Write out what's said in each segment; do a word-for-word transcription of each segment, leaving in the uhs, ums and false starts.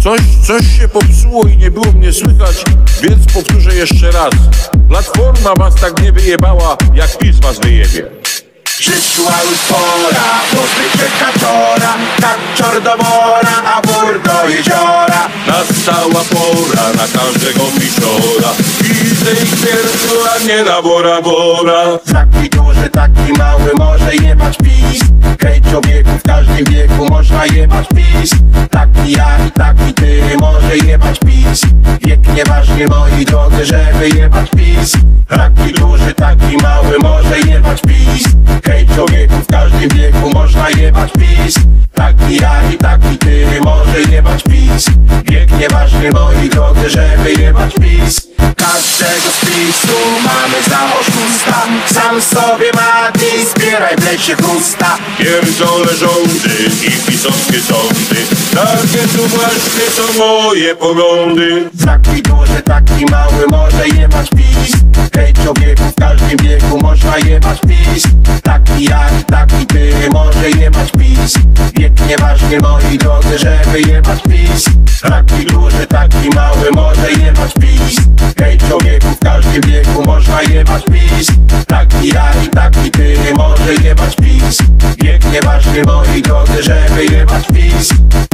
Coś, coś się popsuło i nie było mnie słychać, więc powtórzę jeszcze raz. Platforma was tak nie wyjebała, jak PiS was wyjebie. Przyszła już pora pozbyć się kaczora, kaczor do mora, a wór do jeziora. Nastała pora na każdego piszora. Widzę ich wiercu, a nie na Bora Bora. Taki duży, taki mały może jebać PiS. Hej człowieku, w każdym wieku można jebać PiS. Taki ja i taki ty może jebać PiS. Wiek nieważny, moi drodzy, żeby jebać PiS. Taki duży, taki mały może jebać PiS. Hej człowieku, w każdym wieku można jebać PiS. Taki ja i taki ty może jebać PiS. Wiek nieważny, moi drodzy, żeby jebać PiS. Każdego z PiSu mamy za oszusta. Sam sobie Mati, zbieraj w lesie chrusta. Pierdolę rządy i pisowskie sądy. Takie tu właśnie są moje poglądy. Taki duży, taki mały może jebać PiS. Hej człowieku, w każdym wieku można jebać PiS. Taki ja i taki ty może jebać PiS. Wiek nieważny, moi drodzy, żeby jebać PiS. Taki duży, taki mały może jebać PiS. Hej człowieku, w każdym wieku można jebać PiS. Taki ja i taki ty może jebać PiS. Wiek nieważny, moi drodzy, żeby jebać PiS.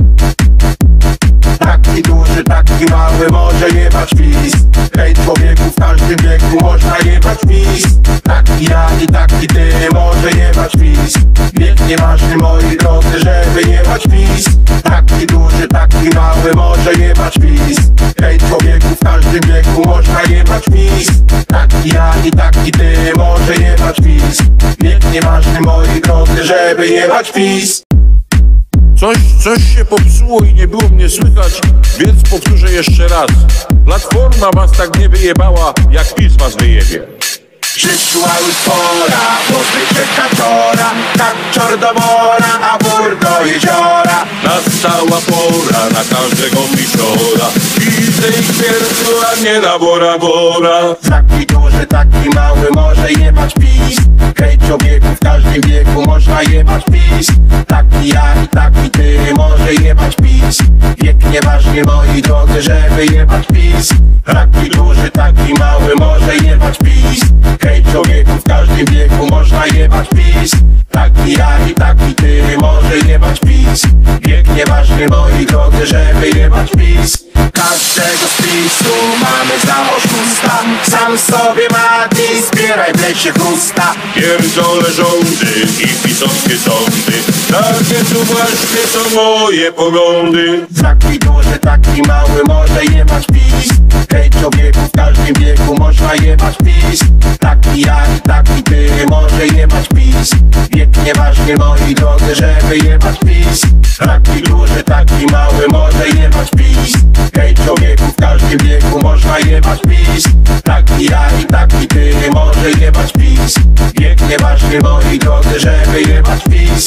Taki duży, taki mały może jebać PiS. Hej człowieku, w każdym wieku można jebać PiS. Taki ja i taki ty może jebać PiS. Wiek nieważny, moi drodzy, żeby jebać PiS. Taki duży, taki mały może jebać PiS. Hej człowieku, w każdym wieku można jebać PiS. Taki ja i taki ty może jebać PiS. Wiek nieważny, moi drodzy, żeby jebać PiS. Coś, coś się popsuło i nie było mnie słychać, więc powtórzę jeszcze raz. Platforma was tak nie wyjebała, jak PiS was wyjebie. Przyszła już pora pozbyć się kaczora, kaczor do mora, a wór do jeziora. Nastała pora na każdego piszora. Widzę ich wiercu, a nie na Bora Bora. Taki duży, taki mały może jebać PiS. Hej człowieku, w każdym wieku można jebać PiS. Taki ja i taki ty może jebać PiS. Wiek nieważny, moi drodzy, żeby jebać PiS. Taki duży, taki mały może jebać PiS. Hej człowieku, w każdym wieku można jebać PiS. Taki ja i taki ty może jebać PiS. Wiek nieważny, moi drodzy, żeby jebać PiS. Każdego z PiSu mamy za oszusta. Sam sobie Mati, zbieraj w lesie chrusta. Pierdolę rządy i pisowskie sądy. Takie tu właśnie są moje poglądy. Taki duży, taki mały może jebać PiS. Hej człowieku, w każdym wieku można jebać PiS. Taki ja i taki ty może jebać PiS. Wiek nieważny, moi drodzy, żeby jebać PiS. Taki duży, taki mały może jebać PiS. Hej człowieku, w każdym wieku można jebać PiS. Taki ja i taki ty może jebać PiS. Wiek nieważny, moi drodzy, żeby jebać PiS.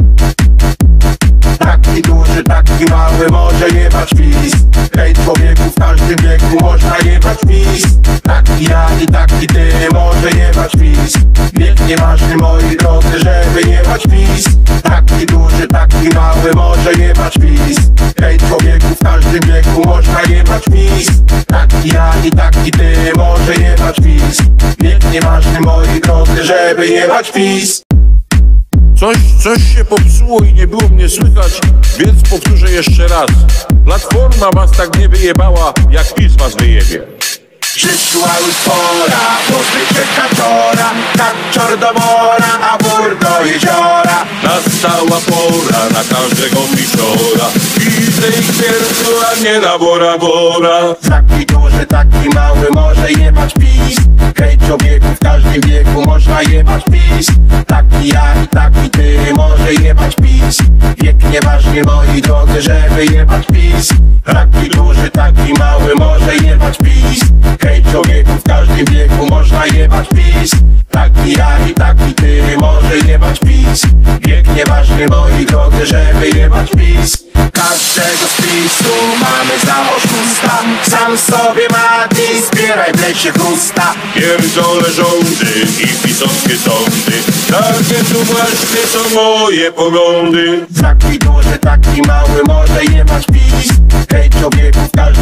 Taki duży, taki mały może jebać PiS. Hej człowieku, w każdym wieku można jebać PiS. Taki ja i taki ty może jebać PiS. Wiek nieważny, moi drodzy, żeby jebać PiS. Taki duży, taki mały może jebać PiS. Hej człowieku, w każdym wieku można jebać PiS. Taki ja i taki ty może jebać PiS. Wiek nieważny, moi drodzy, żeby jebać PiS. Coś, coś się popsuło i nie było mnie słychać, więc powtórzę jeszcze raz. Platforma was tak nie wyjebała, jak PiS was wyjebie. Przyszła już pora pozbyć się kaczora, kaczor do mora, a wór do jeziora. Nastała pora na każdego piszora. Widzę ich wiercu, a nie na Bora Bora. Taki duży, taki mały może jebać PiS. Hej człowieku, w każdym wieku można jebać PiS. Taki ja i taki ty może jebać PiS. Wiek nieważny, moi drodzy, żeby jebać PiS. Taki duży, taki mały może jebać PiS. Hej człowieku, w każdym wieku można jebać PiS. Taki ja i taki ty może jebać PiS. Wiek nieważny, moi drodzy, żeby jebać PiS. Każdego z PiSu mamy za oszusta. Sam sobie Mati, zbieraj w lesie chrusta. Pierdolę rządy i pisowskie sądy. Takie tu właśnie są moje poglądy. Taki duży, taki mały może jebać PiS. Hej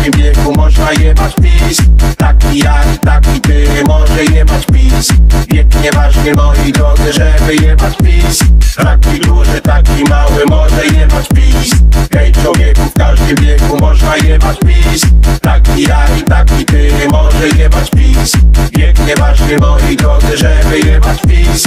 każdym wieku można jebać PiS. Taki ja i taki ty może jebać PiS. Wiek nieważny moi drodzy, żeby jebać PiS. Taki duży, taki mały może jebać PiS. Hej człowieku, w każdym wieku można jebać PiS. Taki ja i taki ty może jebać PiS. Wiek nieważny moi drodzy, żeby jebać PiS.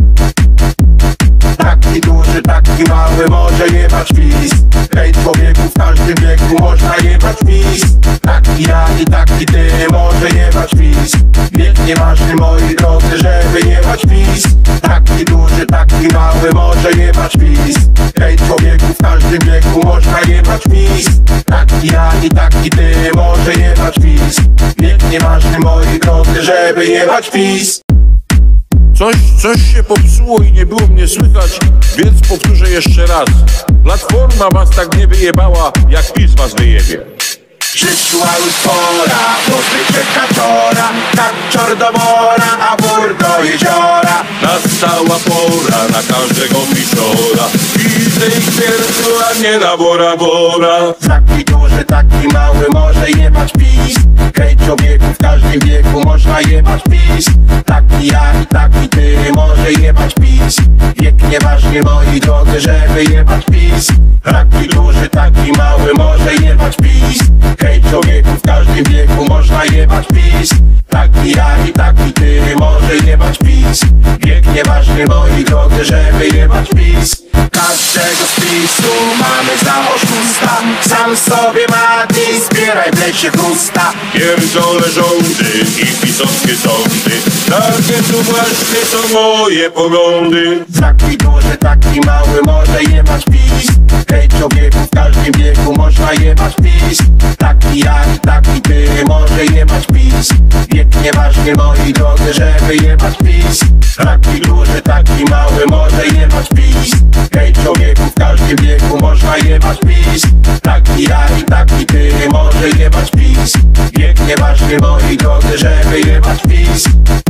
Taki duży, taki mały może jebać PiS. Hej człowieku, w każdym wieku można jebać PiS. Taki ja i taki ty może jebać PiS. Wiek nieważny moi drodzy, żeby jebać PiS. Taki duży, taki mały może jebać PiS. Hej człowieku, w każdym wieku można jebać PiS. Taki ja i taki ty może jebać PiS. Wiek nieważny moi drodzy, żeby jebać PiS. Coś, coś się popsuło i nie było mnie słychać, więc powtórzę jeszcze raz. Platforma was tak nie wyjebała, jak PiS was wyjebie. Przyszła już pora, pozbycie kaczora. Kaczor do mora, a wór do jeziora. Nastała pora na każdego piszora. Widzę ich piersu, a nie na Bora Bora. Taki duży, taki mały może jebać PiS. Hej człowieku, w każdym wieku można jebać PiS. Taki ja i taki ty może jebać PiS. Wiek nieważny moi drodzy, żeby jebać PiS. Taki duży, taki mały może jebać PiS. Hej człowieku, w każdym wieku można jebać PiS. Taki ja i taki ty może jebać PiS. Wiek nieważny moi drodzy, żeby jebać PiS. Każdego z PiSu mamy za oszusta. Sam sobie Mati, zbieraj w lesie chrusta. Pierdolę rządy i pisowskie sądy. Takie tu właśnie są moje poglądy. Taki duży, taki mały może jebać PiS. Hej człowieku, w każdym wieku można jebać PiS. Taki ja i taki ty może jebać PiS. Wiek nieważny moi drodzy, żeby jebać PiS. Taki duży, taki mały może jebać PiS. Hej człowieku, w każdym wieku można jebać PiS. Taki ja i taki ty może jebać PiS. Wiek nieważny moi drodzy, żeby jebać PiS.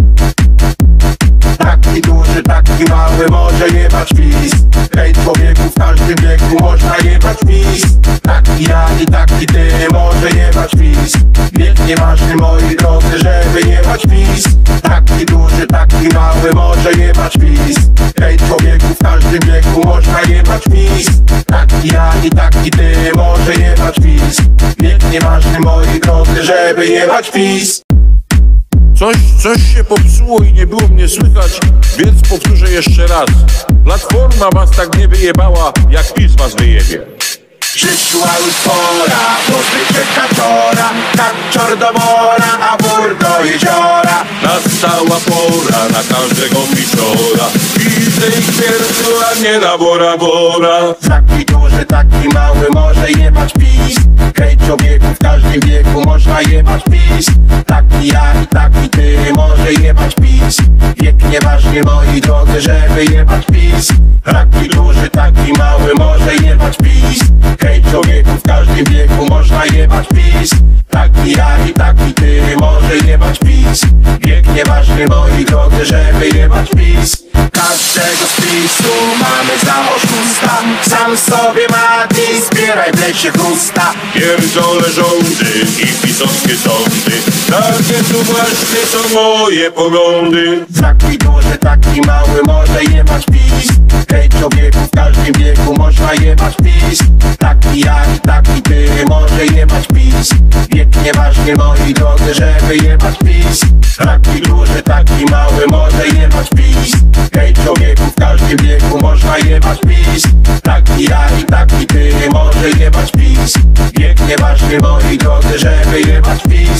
Taki duży, taki mały może jebać PiS. Hej człowieku, w każdym wieku można jebać PiS. Taki ja i taki ty może jebać PiS. Wiek nieważny moi drodzy, żeby jebać PiS. Taki duży, taki mały może jebać PiS. Hej człowieku, w każdym wieku można jebać PiS. Taki ja i taki ty może jebać PiS. Wiek nieważny moi drodzy, żeby jebać PiS. Coś, coś się popsuło i nie było mnie słychać, więc powtórzę jeszcze raz. Platforma was tak nie wyjebała, jak PiS was wyjebie. Przyszła już pora, pozbycie kaczora. Kaczor do mora, a wór do jeziora. Nastała pora na każdego piszora. Widzę ich piersu, a nie na Bora Bora. Taki duży, taki mały może jebać PiS. Hej człowieku, w każdym wieku można jebać PiS. Taki ja i taki ty może jebać PiS. Wiek nieważny moi drodzy, żeby jebać PiS. Taki duży, taki mały może jebać PiS. Hej człowieku, w każdym wieku można jebać PiS. Taki ja i taki ty może jebać PiS. Wiek nieważny moi drodzy, żeby jebać PiS. Każdego z PiSu mamy za oszusta. Sam sobie Mati, zbieraj w lesie chrusta. Pierdolę rządy i pisowskie sądy. Takie tu właśnie są moje poglądy. Taki duży, taki mały może jebać PiS. Hej człowieku, w każdym wieku można jebać PiS. Taki ja i taki ty może jebać PiS. Wiek nieważny moi drodzy, żeby jebać PiS. Taki duży, taki mały może jebać PiS. Hej człowieku, w każdym wieku można jebać PiS. Taki ja i taki ty może jebać PiS. Wiek nieważny moi drodzy, żeby jebać PiS.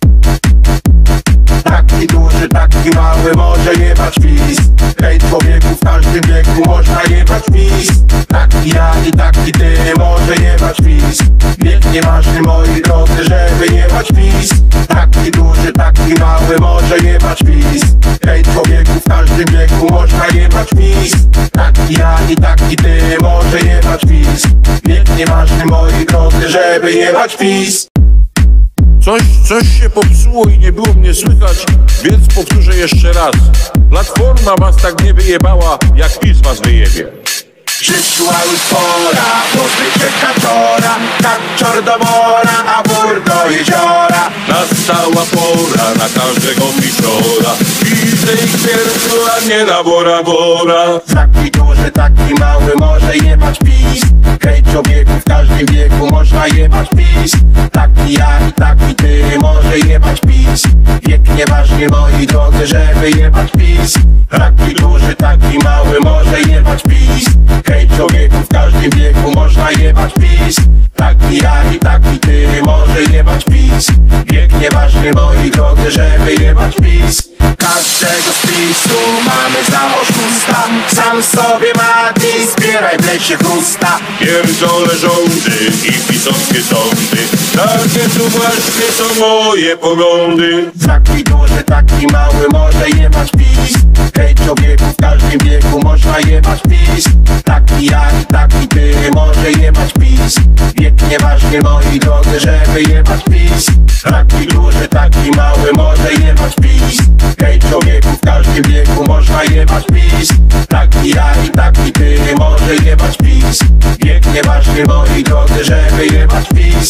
Taki duży, taki mały może jebać PiS. Hej człowieku, w każdym wieku można jebać PiS. Taki ja i taki ty może jebać PiS. Wiek nieważny moi drodzy, żeby jebać PiS. Taki duży, taki mały może jebać PiS. Hej człowieku, w każdym wieku można jebać PiS. Taki ja i taki ty może jebać PiS. Wiek nieważny moi drodzy, żeby jebać PiS. Coś, coś się popsuło i nie było mnie słychać, więc powtórzę jeszcze raz. Platforma was tak nie wyjebała, jak PiS was wyjebie. Przyszła już pora, pozbycie kaczora. Kaczor do mora, a wór wór do jeziora. Nastała pora na każdego piszora. Widzę ich wiercu, a nie na Bora Bora. Taki duży, taki mały może jebać PiS. Hej człowieku, w każdym wieku można jebać PiS. Taki ja i taki ty może jebać PiS. Wiek nieważny, moi drodzy, żeby jebać PiS. Taki duży, taki mały może jebać PiS. Hej człowieku, w każdym wieku można jebać PiS. Taki ja i taki ty może jebać PiS. Wiek nieważny, moi drodzy, żeby jebać PiS. Każdego z PiSu mamy za oszusta. Sam sobie Mati, zbieraj w lesie chrusta. Pierdolę rządy i pisowskie sądy. Takie tu właśnie są moje poglądy. Taki duży, taki mały może jebać PiS. Hej człowieku, w każdym wieku można jebać PiS. Taki ja i taki ty może jebać PiS. Wiek nieważny, moi drodzy, żeby jebać PiS. Taki duży, taki mały może jebać PiS. Hej człowieku, w każdym wieku można jebać PiS. Taki ja i taki ty może jebać PiS. Wiek nieważny, moi drodzy, żeby jebać PiS.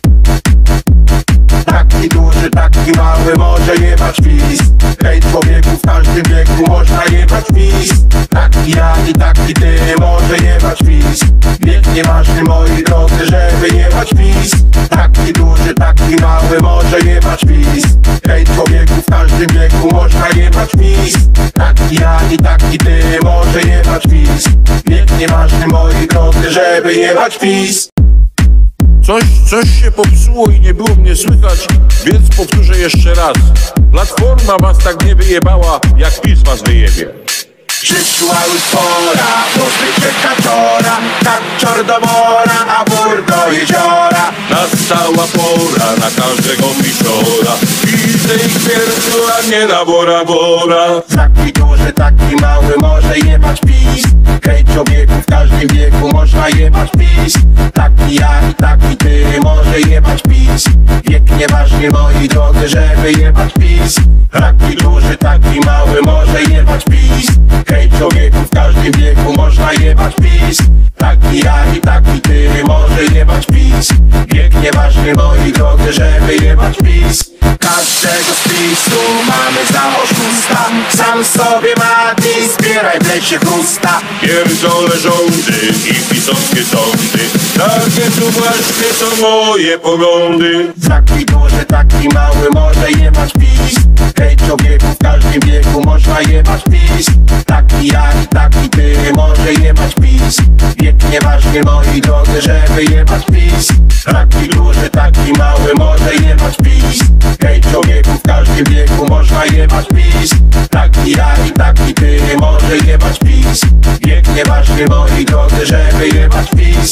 Taki duży, taki mały może jebać PiS. Hej człowieku, w każdym wieku można jebać PiS. Taki ja i taki ty może jebać PiS. Wiek nieważny, moi drodzy, żeby jebać PiS. Taki duży, taki mały może jebać PiS. Hej człowieku, w każdym wieku można jebać PiS. Taki ja i taki ty może jebać PiS. Wiek nieważny, moi drodzy, żeby jebać PiS. Coś, coś się popsuło i nie było mnie słychać, więc powtórzę jeszcze raz. Platforma was tak nie wyjebała, jak PiS was wyjebie. Przyszła już pora, pozbyć się kaczora. Kaczor do mora, a wór do jeziora. Nastała pora na każdego piszora. Widzę ich wiercu, a nie na Bora Bora. Taki duży, taki mały może jebać PiS. Hej człowieku, w każdym wieku można jebać PiS. Taki ja i taki ty może jebać PiS. Wiek nieważny, moi drodzy, żeby jebać PiS. Taki duży, taki mały może jebać PiS. Hej człowieku, w każdym wieku można jebać PiS. Taki ja i taki ty może jebać PiS. Wiek nieważny, moi drodzy, żeby jebać PiS. Każdego z PiSu mamy za oszusta. Sam sobie Mati, zbieraj w lesie chrusta. Pierdolę rządy i pisowskie sądy. Takie tu właśnie są moje poglądy. Taki duży, taki mały może jebać PiS. Hej człowieku, w każdym wieku można jebać PiS. Taki ja i taki ty może jebać PiS. Wiek nieważny, moi drodzy, żeby jebać PiS. Taki duży, taki mały może jebać PiS. Hej człowieku, w każdym wieku można jebać PiS. Taki ja i taki ty może jebać PiS. Wiek nieważny, moi drodzy, żeby jebać PiS.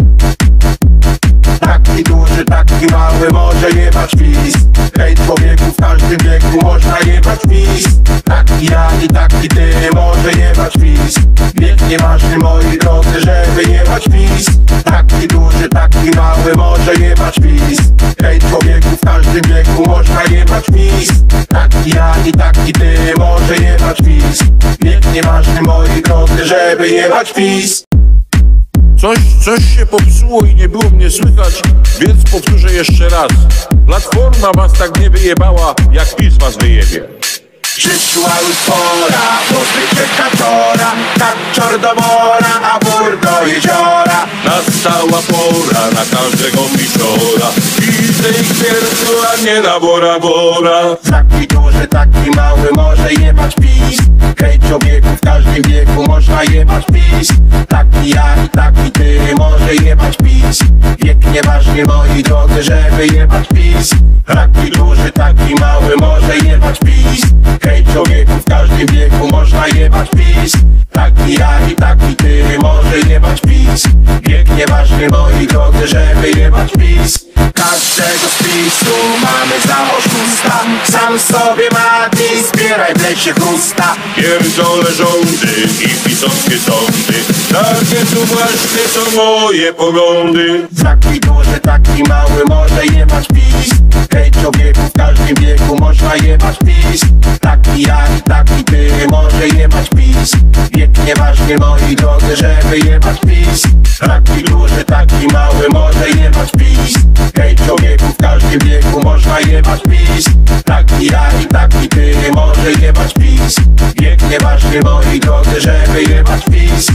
Taki duży, taki mały może jebać PiS. Hej człowieku, w każdym wieku można jebać PiS. Taki ja i taki ty może jebać PiS. Wiek nieważny, moi drodzy, żeby jebać PiS. Taki duży, taki mały może jebać PiS. Hej człowieku, w każdym wieku można jebać PiS. Taki ja i taki ty może jebać PiS. Wiek nieważny, moi drodzy, żeby jebać PiS. Coś, coś się popsuło i nie było mnie słychać, więc powtórzę jeszcze raz. Platforma was tak nie wyjebała, jak PiS was wyjebie. Przyszła już pora, pozbyć się kaczora. Kaczor do mora, a wór do jeziora. Nastała pora na każdego piszora. Widzę ich wiercu, a nie na Bora Bora. Taki duży, taki mały może jebać PiS. Hej człowieku, w każdym wieku można jebać PiS. Taki ja i taki ty może jebać PiS. Wiek nieważny, moi drodzy, żeby jebać PiS. Taki duży, taki mały może jebać PiS. Hej człowieku, w każdym wieku można jebać PiS. Taki ja i taki ty może jebać PiS. Wiek nieważny, moi drodzy, żeby jebać PiS. Każdego z PiSu mamy za oszusta. Sam sobie Mati, zbieraj w lesie chrusta. Pierdolę rządy i pisowskie sądy. Takie tu właśnie są moje poglądy. Taki duży, taki mały może jebać PiS. Hej człowieku, w każdym wieku można jebać PiS. Taki ja i taki ty może jebać PiS. Wiek nieważny, moi drodzy, żeby jebać PiS. Taki duży, taki mały może jebać PiS. Hej człowieku, w każdym każdym wieku można jebać PiS. Taki ja i taki ty może jebać PiS. Wiek nieważny, moi drodzy, żeby jebać PiS.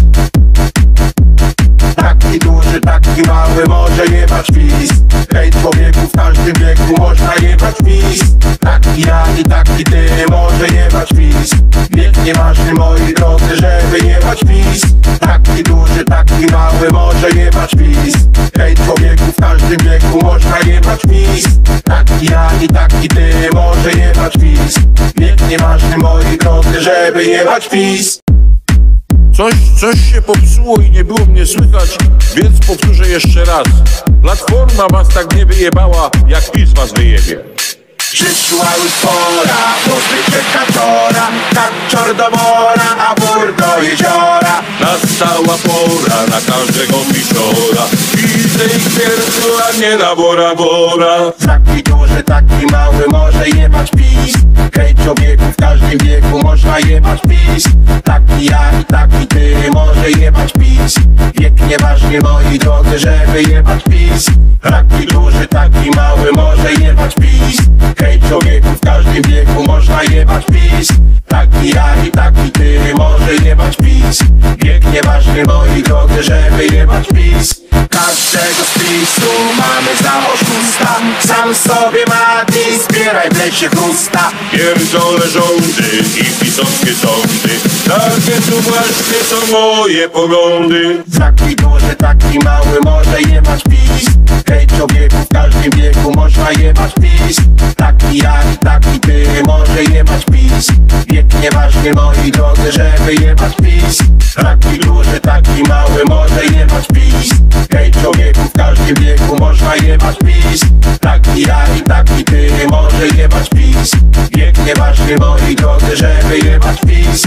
Taki duży, taki mały może jebać PiS. Hej człowieku, w każdym wieku można jebać PiS. Taki ja i taki ty może jebać PiS. Wiek nieważny, moi drodzy, żeby jebać PiS. Taki duży, taki mały może jebać PiS. Hej człowieku, w każdym wieku można jebać PiS. Taki ja i taki ty może jebać PiS. Wiek nieważny, moi drodzy, żeby jebać PiS. Coś, coś się popsuło i nie było mnie słychać, więc powtórzę jeszcze raz. Platforma was tak nie wyjebała, jak PiS was wyjebie. Przyszła już pora, pozbyć się kaczora. Kaczor do mora, a wór do jeziora. Nastała pora na każdego pisiora. Widzę ich wiercu, a nie na Bora Bora. Taki duży, taki mały może jebać PiS. Hej człowieku, w każdym wieku można jebać PiS. Taki ja i taki ty może jebać PiS. Wiek nieważny, moi drodzy, żeby jebać PiS. Taki duży, taki mały może jebać PiS. Hej człowieku, w każdym wieku można jebać PiS. Taki ja i taki ty może jebać PiS. Wiek nieważny, moi drodzy, żeby jebać PiS. Każdego z PiSu mamy za oszusta. Sam sobie Mati, zbieraj w lesie chrusta. Pierdolę rządy i pisowskie sądy. Takie tu właśnie są moje poglądy. Taki duży, taki mały może jebać PiS. Hej człowieku, w każdym wieku można jebać PiS. Taki ja i taki ty może jebać PiS. Wiek nieważny, moi drodzy, żeby jebać PiS. Taki duży, taki mały może jebać PiS. Hej człowieku, w każdym wieku można jebać PiS. Taki ja i taki ty może jebać PiS. Wiek nieważny, moi drodzy, żeby jebać PiS.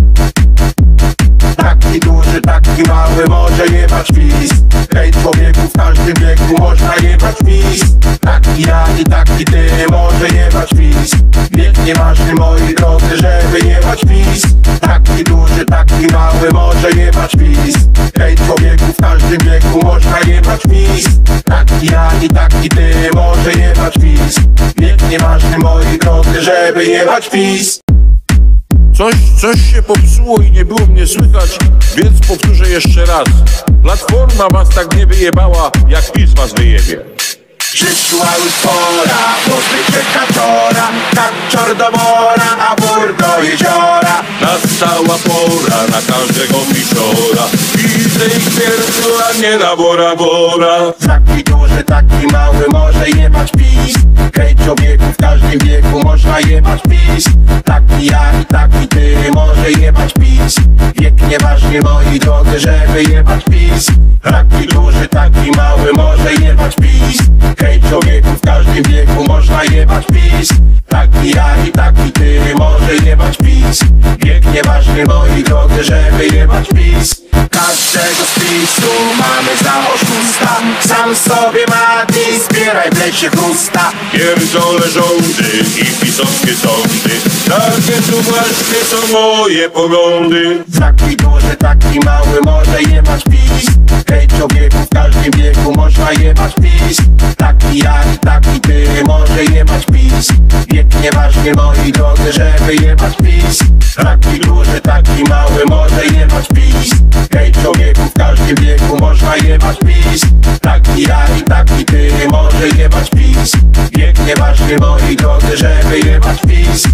Taki duży, taki mały może jebać PiS. Hej człowieku, w każdym wieku można jebać PiS. Taki ja i taki ty może jebać PiS. Wiek nieważny, moi drodzy, żeby jebać PiS. Taki duży, taki mały może jebać PiS. Hej człowieku, w każdym wieku można jebać PiS. Taki ja i taki ty może jebać PiS. Wiek nieważny, moi drodzy, żeby jebać PiS. Coś, coś się popsuło i nie było mnie słychać, więc powtórzę jeszcze raz. Platforma was tak nie wyjebała, jak PiS was wyjebie. Przyszła już pora, pozbyć się kaczora. Kaczor do mora, a wór do jeziora. Nastała pora na każdego pisiora. Widzę ich wiercu, a nie na Bora Bora. Taki duży, taki mały może jebać PiS. Hej człowieku, w każdym wieku można jebać PiS. Taki ja i taki ty może jebać PiS. Wiek nieważny, moi drodzy, żeby jebać PiS. Taki duży, taki mały może jebać PiS. Hej człowieku, w każdym wieku można jebać PiS. Taki ja i taki ty może jebać PiS. Wiek nieważny, moi drodzy, żeby jebać PiS. Każdego z PiSu mamy za oszusta. Sam sobie Mati, zbieraj w lesie chrusta. Pierdolę rządy i pisowskie sądy. Takie tu właśnie są moje poglądy. Taki duży, taki mały może jebać PiS. Hej człowieku, w każdym wieku można jebać PiS. Taki ja i taki ty może jebać PiS. Wiek nieważny, moi drodzy, żeby jebać PiS. Taki duży, taki mały może jebać PiS. Hej człowieku, w każdym wieku można jebać PiS. Taki ja i taki ty może jebać PiS. Wiek nieważny, moi drodzy, żeby jebać PiS.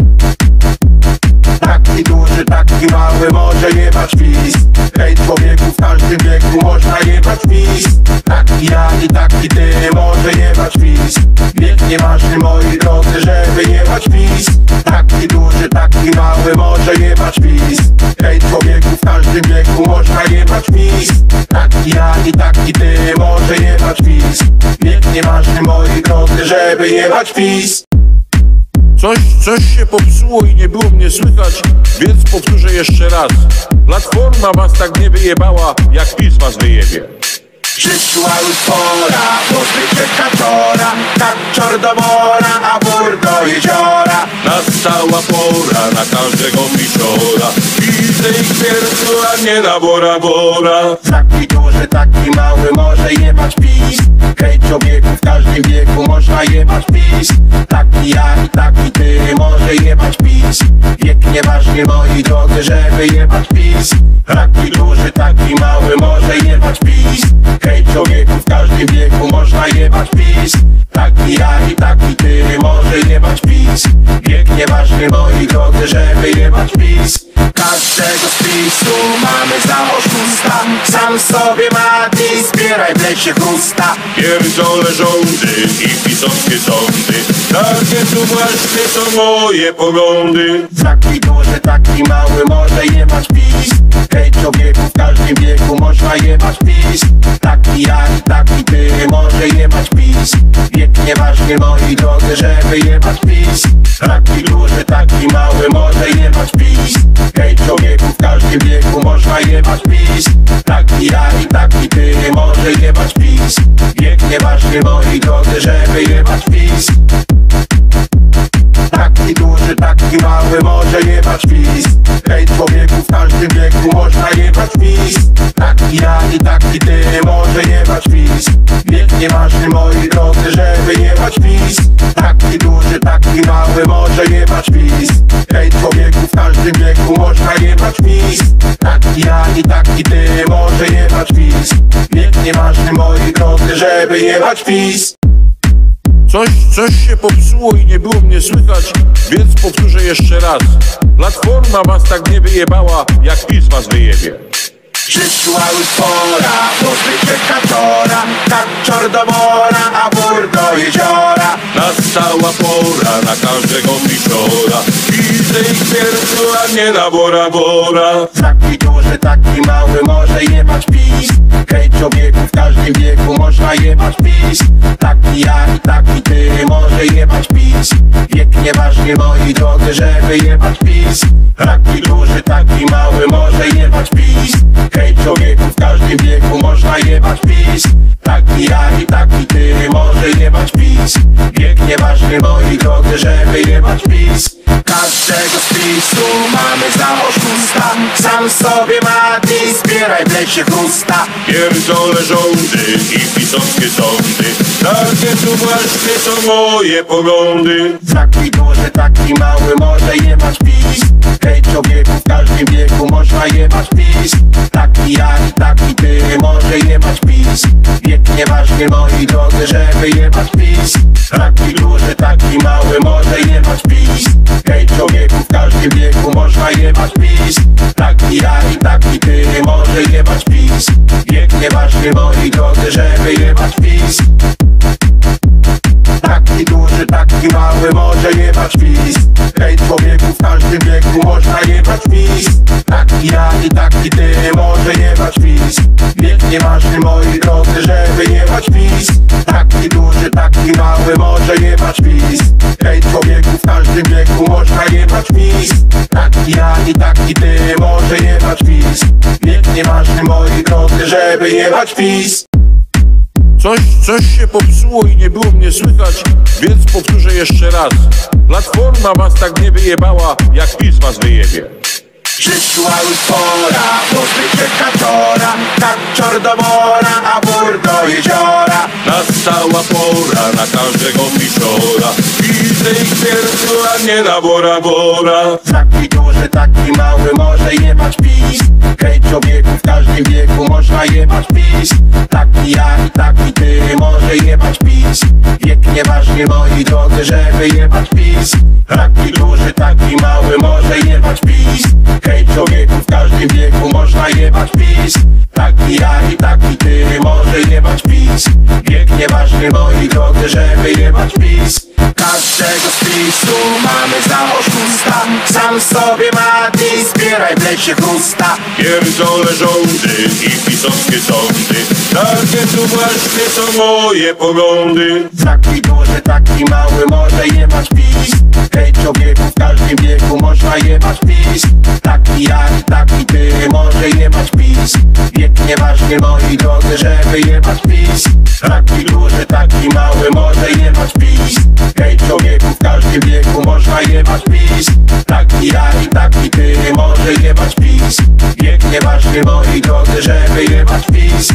Taki duży, taki mały może jebać PiS. Hej człowieku, w każdym wieku można jebać PiS. Taki ja i taki ty może jebać PiS. Wiek nieważny, moi drodzy, żeby jebać PiS. Taki duży, taki mały może jebać PiS. Hej człowieku, w każdym wieku można jebać PiS. Taki ja i taki ty może jebać PiS. Wiek nieważny, moi drodzy, żeby jebać PiS. Coś, coś się popsuło i nie było mnie słychać, więc powtórzę jeszcze raz. Platforma was tak nie wyjebała, jak PiS was wyjebie. Przyszła już pora, pozbyć się kaczora. tak czor do wora, a wór do jeziora. Nastała pora na każdego pisiora. Widzę ich wiercu, a nie na Bora Bora. Taki duży, taki mały może jebać pis. Hej człowieku, w każdym wieku można jebać pis. Taki ja i taki ty może jebać pis. Wiek nieważny, moi drodzy, żeby jebać pis. Taki duży, taki mały może jebać pis. Hej człowieku, w każdym wieku można jebać pis. Taki ja i taki ty może jebać pis. Wiek nieważny, moi drodzy, żeby jebać pis. Każdego z pisu mamy za oszusta. Sam sobie Mati, zbieraj w lesie chrusta. Pierdolę rządy i pisowskie sądy. Takie tu właśnie są moje poglądy. Taki duży, taki mały może jebać pis. Hej człowieku, w każdym wieku można jebać pis. Taki ja i taki ty może jebać pis. Wiek nieważny, moi drodzy, żeby jebać pis. Taki duży, taki mały może jebać pis. Hej człowieku, w każdym wieku można jebać pis. Taki ja i taki ty może jebać pis. Wiek nieważny, moi drodzy, żeby jebać pis. Taki duży, taki mały może jebać pis. Hej człowieku, w każdym wieku można jebać pis. Taki ja i taki ty może jebać pis. Wiek nieważny, moi drodzy, żeby jebać pis. Taki duży, taki mały może jebać pis. Hej człowieku, w każdym wieku można jebać pis. Taki ja i taki ty może jebać pis. Wiek nieważny, moi drodzy, żeby jebać pis. Coś, coś się popsuło i nie było mnie słychać, więc powtórzę jeszcze raz. Platforma was tak nie wyjebała, jak PiS was wyjebie. Przyszła już pora, pozbyć kaczora. Tak czor do wora, a wór do jeziora. Nastała pora na każdego pisiora. Widzę ich wiercu, a nie na Bora Bora. Taki duży, taki mały może jebać pis. Hej człowieku, w każdym wieku można jebać pis. Taki ja i taki ty może jebać pis. Wiek nieważny, moi drodzy, żeby jebać pis. Taki duży, taki mały może jebać pis. Hej człowieku, w każdym wieku można jebać pis. Taki ja i taki ty może jebać pis. Wiek nieważny, moi drodzy, żeby jebać pis. Każdego z pisu mamy za oszusta. Sam sobie Mati, zbieraj w lesie chrusta. Pierdolę rządy i pisowskie sądy. Takie tu właśnie są moje poglądy. Taki duży, taki mały może jebać pis. Hej człowieku, w każdym wieku można jebać pis. Taki ja i taki ty może jebać pis. Wiek nieważny, moi drodzy, żeby jebać pis. Taki duży, taki mały może jebać pis. Hej człowieku, w każdym wieku można jebać pis. Taki ja i taki ty może jebać pis. Wiek nieważny, moi drodzy, żeby jebać pis. Taki duży, taki mały może jebać pis. Hej człowieku, w każdym wieku można jebać pis. Taki ja i taki ty może jebać pis. Wiek nieważny, moi drodzy, żeby jebać pis. Taki duży, taki mały może jebać pis. Hej człowieku, w każdym wieku można jebać pis. Taki ja i taki ty może jebać pis. Wiek nieważny, moi drodzy, żeby jebać pis. Coś, coś się popsuło i nie było mnie słychać, więc powtórzę jeszcze raz. Platforma was tak nie wyjebała, jak PiS was wyjebie. Przyszła już pora, pozbyć kaczora. Tak czor do wora, a wór do jeziora. Nastała pora na każdego pisiora. Widzę ich wiercu, a nie na Bora Bora. Taki duży, taki mały może jebać pis. Hej człowieku, w każdym wieku można jebać pis. Taki ja i taki ty może jebać pis. Wiek nieważny, moi drodzy, żeby jebać pis. Taki duży, taki mały może jebać pis. Hej człowieku, w każdym wieku można jebać pis. Taki ja i taki ty może jebać pis. Wiek nieważny, moi drodzy, żeby jebać pis. Każdego z pisu mamy za oszusta. Sam sobie Mati, zbieraj w lesie chrusta. Pierdolę rządy i pisowskie sądy. Takie tu właśnie są moje poglądy. Taki duży, taki mały może jebać pis. Hej człowieku, w każdym wieku można jebać pis. Taki ja i taki ty może jebać pis. Wiek nieważny, moi drodzy, żeby jebać pis. Taki duży, taki mały może jebać jebać PiS. Hej człowieku, w każdym wieku można jebać PiS. Taki ja i taki ty może jebać PiS. Wiek nieważny, moi drodzy, żeby jebać PiS.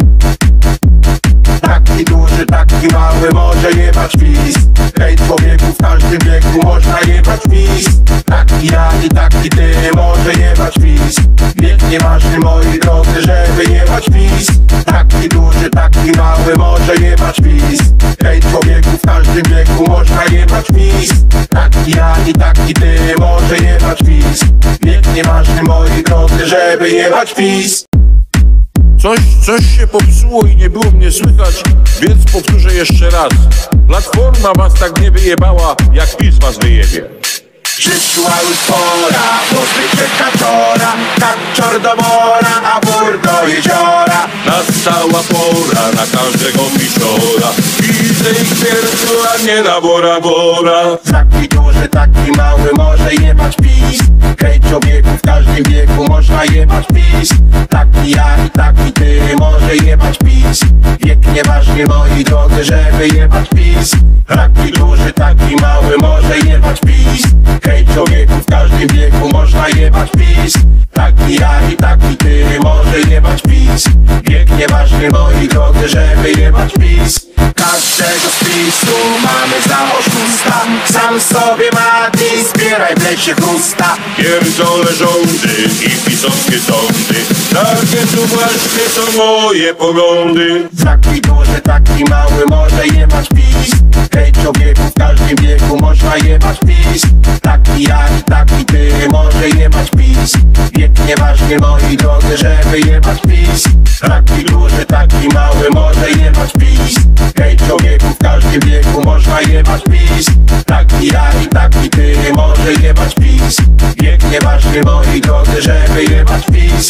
Taki duży, taki mały może jebać PiS. Hej człowieku, w każdym wieku można jebać PiS. Taki ja i taki ty może jebać PiS. Wiek nieważny, moi drodzy, żeby jebać PiS. Taki duży, taki mały może jebać PiS. Hej człowieku, w każdym wieku można jebać PiS. Taki ja i taki ty może jebać PiS. Wiek nieważny, moi drodzy, żeby jebać PiS. Coś, coś się popsuło i nie było mnie słychać, więc powtórzę jeszcze raz. Platforma was tak nie wyjebała, jak PiS was wyjebie. Przyszła już pora, pozbyć się kaczora. Kaczor do mora, a wór do jeziora. Nastała pora na każdego piszora. Widzę ich piersu, a nie na Bora Bora. Taki duży, taki mały może jebać PiS. Hej człowieku, w każdym wieku można jebać PiS. Taki ja i taki ty może jebać PiS. Wiek nieważny, moi drodzy, żeby jebać PiS. Taki duży, taki mały może jebać PiS. Hej człowieku, w każdym wieku można jebać PiS. Taki ja i taki ty może jebać PiS. Wiek nieważny, moi drodzy, żeby jebać PiS. Każdego z PiSu mamy za oszusta. Sam sobie Mati, zbieraj w lesie chrusta. Pierdolę rządy i pisowskie sądy. Takie tu właśnie są moje poglądy. Taki duży, taki mały może jebać PiS. Hej człowieku, w każdym wieku można jebać PiS. Taki ja i taki ty może jebać PiS. Wiek nieważny, moi drodzy, żeby jebać PiS. Taki duży, taki mały może jebać PiS. Hej człowieku, w każdym wieku można jebać PiS. Taki ja i taki ty może jebać PiS. Wiek nieważny, moi drodzy, żeby jebać PiS.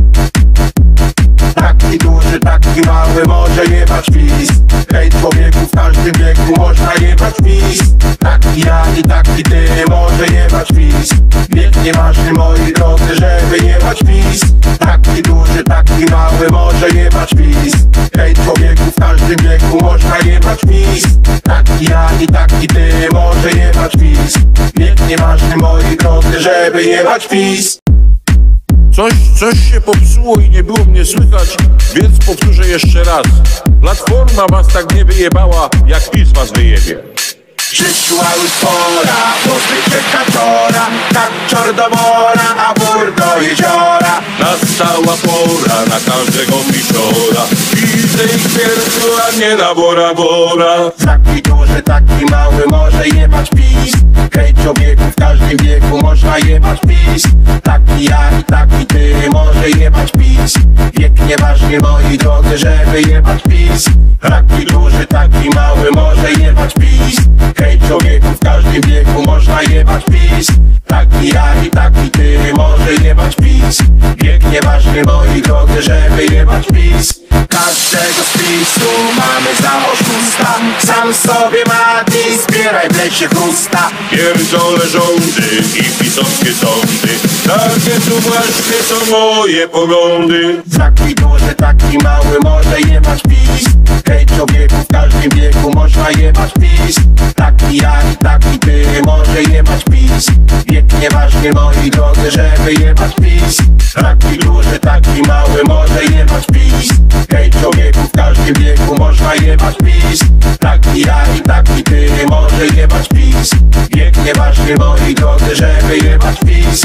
Taki duży, taki mały może jebać PiS. Hej człowieku, w każdym wieku można jebać PiS. Taki ja i taki ty może jebać PiS. Wiek nieważny, moi drodzy, żeby jebać PiS. Taki duży, taki mały może jebać PiS. Hej człowieku, w każdym wieku można jebać PiS. Taki ja i taki ty może jebać PiS. Wiek nieważny, moi drodzy, żeby jebać PiS. Coś, coś się popsuło i nie było mnie słychać, więc powtórzę jeszcze raz. Platforma was tak nie wyjebała, jak PiS was wyjebie. Przyszła już pora, pozbyć się kaczora. Kaczor do mora, a wór do jeziora. Nastała pora na każdego piszora. Widzę ich piersu, a nie na Bora Bora. Taki duży, taki mały może jebać PiS. Hej człowieku, w każdym wieku można jebać PiS. Taki ja i taki ty może jebać PiS. Wiek nieważny, moi drodzy, żeby jebać PiS. Taki duży, taki mały może jebać PiS. Hej człowieku, w każdym wieku można jebać PiS. Taki ja i taki ty może jebać PiS. Wiek nieważny, moi drodzy, żeby jebać PiS. Każdego z PiSu mamy za oszusta. Sam sobie Mati, zbieraj w lesie chrusta. Pierdolę rządy i pisowskie sądy. Takie tu właśnie są moje poglądy. Taki duży, taki mały może jebać PiS. Hej człowieku, w każdym wieku można jebać PiS. Taki ja i taki ty może jebać PiS. Wiek nieważny, moi drodzy, żeby jebać PiS. Taki duży, taki mały może jebać PiS. Hej człowieku, w każdym wieku można jebać PiS. Taki ja i taki ty może jebać PiS. Wiek nieważny, moi drodzy, żeby jebać PiS.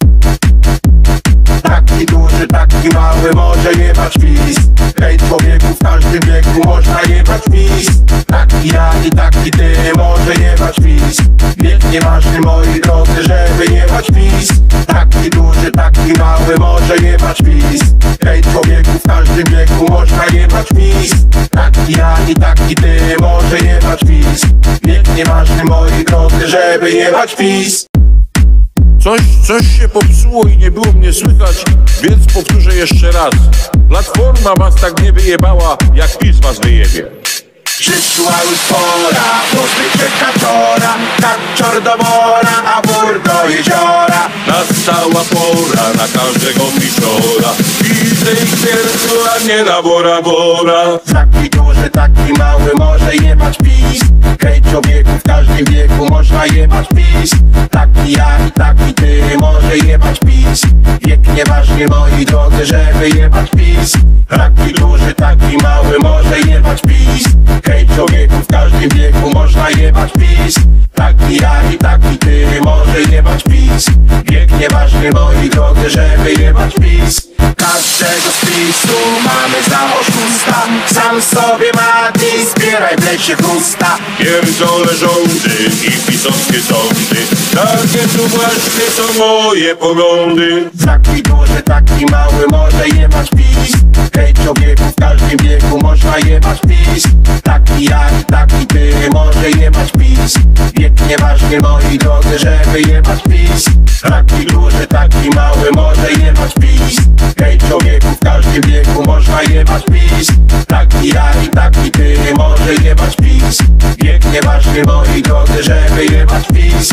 Taki duży, taki mały może jebać PiS. Hej człowieku, w każdym wieku można jebać PiS. Taki ja i taki ty może jebać PiS. Wiek nieważny, moi drodzy, żeby jebać PiS. Taki duży, taki mały może jebać PiS. Hej człowieku, w każdym wieku można jebać PiS. Taki ja i taki ty może jebać PiS. Wiek nieważny, moi drodzy, żeby jebać PiS. Coś, coś się popsuło i nie było mnie słychać, więc powtórzę jeszcze raz. Platforma was tak nie wyjebała, jak PiS was wyjebie. Przyszła już pora, pozbyć się kaczora. Kaczor do mora, a wór do jeziora. Nastała pora na każdego piszora. Widzę ich piersu, a nie na Bora Bora. Taki duży, taki mały może jebać PiS. Hej człowieku, w każdym wieku można jebać PiS. Taki ja i taki ty może jebać PiS. Wiek nieważny, moi drodzy, żeby jebać PiS. Taki duży, taki mały może jebać PiS. Hej człowieku, w każdym wieku można jebać PiS. Taki ja i taki ty może jebać PiS. Wiek nieważny, moi drodzy, żeby jebać PiS. Każdego z PiSu mamy za oszusta. Sam sobie Mati, zbieraj w lesie chusta. Pierdolę rządy i pisowskie sądy. Takie tu właśnie są moje poglądy. Taki duży, taki mały może jebać PiS. Hej człowieku, w każdym wieku można jebać PiS. Taki ja i taki ty może jebać PiS. Wiek nieważny, moi drodzy, żeby jebać PiS. Taki duży, taki mały może jebać PiS. Hej człowieku, w każdym wieku można jebać PiS. Taki ja i taki ty może jebać PiS. Wiek nieważny, moi drodzy, żeby jebać PiS.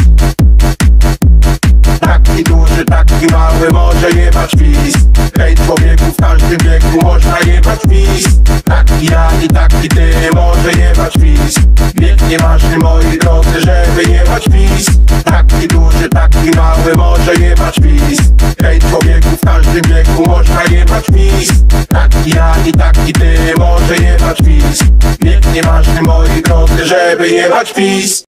Taki duży, taki mały może jebać PiS. Hej człowieku, w każdym wieku można jebać PiS. Taki ja i taki ty może jebać PiS. Wiek nieważny, moi drodzy, żeby jebać PiS. Taki duży, taki mały może jebać PiS. Hej człowieku, w każdym wieku można jebać PiS. Taki ja i taki ty może jebać PiS. Wiek nieważny, moi drodzy, żeby jebać PiS.